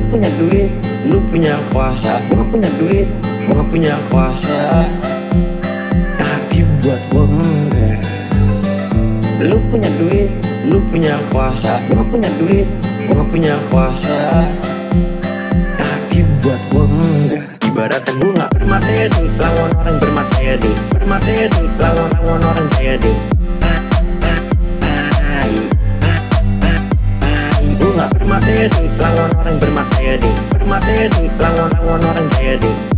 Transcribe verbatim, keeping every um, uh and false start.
punya duit, lu punya kuasa. Gua gak punya duit, gua gak punya kuasa, tapi buat gua enggak. Lu punya duit, lu punya kuasa. Gua gak punya duit, gua gak punya kuasa, tapi buat gua enggak. Ibaratnya gua gak bermateri, lawan orang bermateri, bermateri lawan lawan orang kaya deh. Gua gak bermateri, lawan orang bermateri, bermateri lawan lawan orang kaya deh.